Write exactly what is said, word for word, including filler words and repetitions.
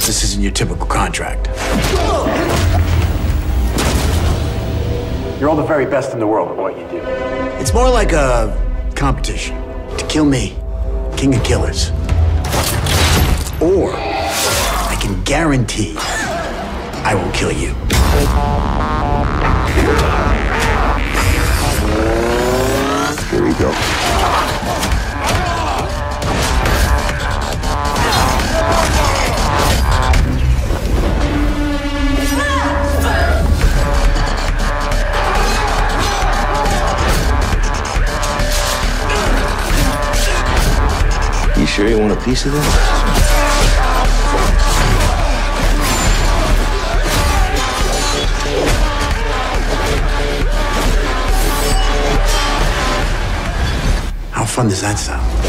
This isn't your typical contract. You're all the very best in the world at what you do. It's more like a competition to kill me, king of killers. Or I can guarantee I will kill you. Here we go. You sure you want a piece of this? How fun does that sound?